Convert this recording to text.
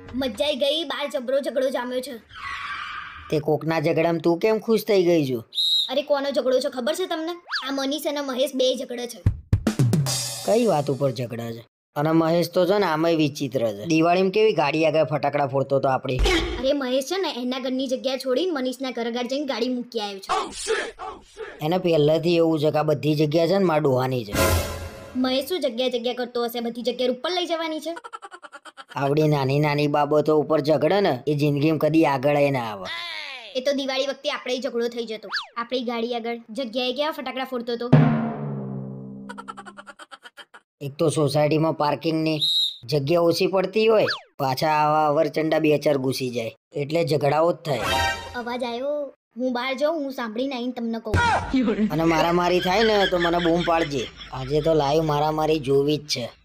મજાઈ ગઈ, બાર જબરો ઝઘડો જામ્યો છે. તે કોકના ઝઘડામાં તું કેમ ખુશ થઈ ગઈ છું? અરે કોનો ઝઘડો છે ખબર છે તમને? આ મનીષ અને મહેશ બે ઝઘડે છે. કઈ વાત ઉપર ઝઘડા છે? અને મહેશ તો છે ને આમાંય વિચિત્ર છે. દિવાળીમાં કેવી ગાડી આગળ ફટાકડા ફોડતો તો આપડી. અરે મહેશ છે ને એના ઘરની જગ્યા છોડીને મનીષના ઘર આગળ જઈને ગાડી મૂકી આવ્યો છે. એને પહેલેથી એવું છે કે આ બધી જગ્યા છે ને મારા ડોહાની છે. મહેશ શું જગ્યા કરતો હશે? બધી જગ્યા ઉપર લઈ જવાની છે. આવડી નાની નાની બાબતો ઉપર ઝઘડે ને એ જિંદગીમાં કદી આગળ ના આવે. એ તો દિવાળી વખતે આપણે ઝઘડો થઈ જતો. આપણી ગાડી આગળ જગ્યાએ કેવા ફટાકડા ફોડતો હતો. એક તો સોસાયટીમાં પાર્કિંગની જગ્યા ઓછી પડતી હોય, પાછા આવા અવરચંડા બે ચાર ઘૂસી જાય એટલે ઝઘડાઓ જ થાય. અવાજ આવ્યો, હું બહાર જાઉં, હું સાંભળીને આવીને તમને કહું. અને મારામારી થાય ને તો મને બૂમ પાડજે. આજે તો લાઈવ મારામારી જોવી જ છે.